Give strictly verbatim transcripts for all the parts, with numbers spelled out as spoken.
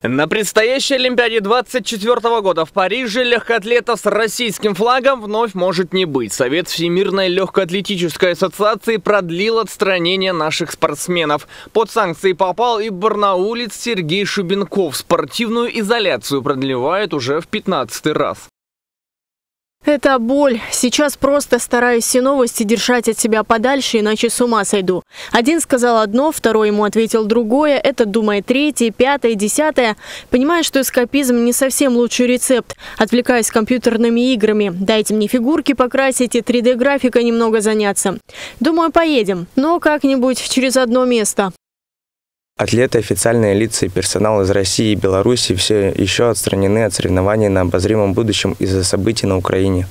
На предстоящей Олимпиаде двадцать четвёртого года в Париже легкоатлета с российским флагом вновь может не быть. Совет Всемирной легкоатлетической ассоциации продлил отстранение наших спортсменов. Под санкции попал и барнаулец Сергей Шубенков. Спортивную изоляцию продлевает уже в пятнадцатый раз. Это боль. Сейчас просто стараюсь все новости держать от себя подальше, иначе с ума сойду. Один сказал одно, второй ему ответил другое, этот думает третье, пятое, десятое. Понимаю, что эскапизм не совсем лучший рецепт. Отвлекаюсь компьютерными играми. Дайте мне фигурки покрасить и три дэ графикой немного заняться. Думаю, поедем, но как-нибудь через одно место. Атлеты, официальные лица и персонал из России и Беларуси все еще отстранены от соревнований на обозримом будущем из-за событий на Украине.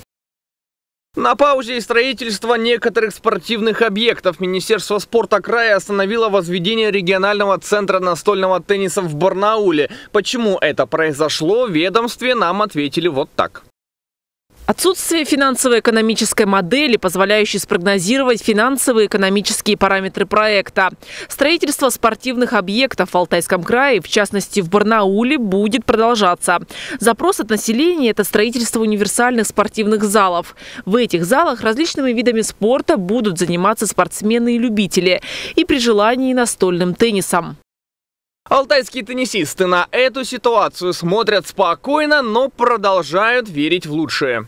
На паузе и строительство некоторых спортивных объектов Министерство спорта края остановило возведение регионального центра настольного тенниса в Барнауле. Почему это произошло, в ведомстве нам ответили вот так. Отсутствие финансово-экономической модели, позволяющей спрогнозировать финансовые и экономические параметры проекта. Строительство спортивных объектов в Алтайском крае, в частности в Барнауле, будет продолжаться. Запрос от населения – это строительство универсальных спортивных залов. В этих залах различными видами спорта будут заниматься спортсмены и любители. И при желании настольным теннисом. Алтайские теннисисты на эту ситуацию смотрят спокойно, но продолжают верить в лучшее.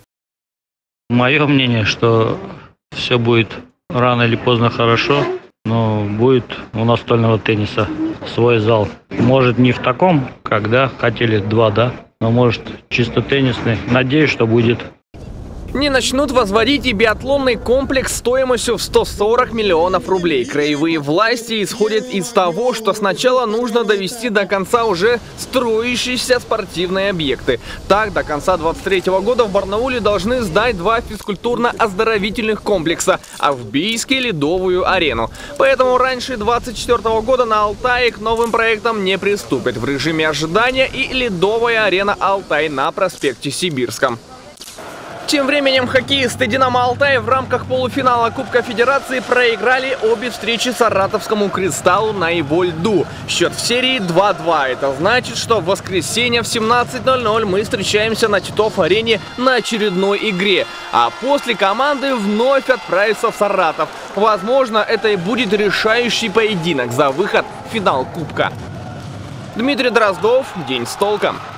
Мое мнение, что все будет рано или поздно хорошо, но будет у настольного тенниса свой зал. Может, не в таком, когда хотели два, да, но может чисто теннисный. Надеюсь, что будет. Не начнут возводить и биатлонный комплекс стоимостью в сто сорок миллионов рублей. Краевые власти исходят из того, что сначала нужно довести до конца уже строящиеся спортивные объекты. Так, до конца две тысячи двадцать третьего года в Барнауле должны сдать два физкультурно-оздоровительных комплекса, а в Бийске – ледовую арену. Поэтому раньше две тысячи двадцать четвёртого года на Алтае к новым проектам не приступят. В режиме ожидания и ледовая арена «Алтай» на проспекте Сибирском. Тем временем хоккеисты «Динамо Алтай» в рамках полуфинала Кубка Федерации проиграли обе встречи саратовскому «Кристаллу» на его льду. Счет в серии два-два. Это значит, что в воскресенье в семнадцать ноль ноль мы встречаемся на Титов-арене на очередной игре. А после команды вновь отправятся в Саратов. Возможно, это и будет решающий поединок за выход в финал Кубка. Дмитрий Дроздов. День с толком.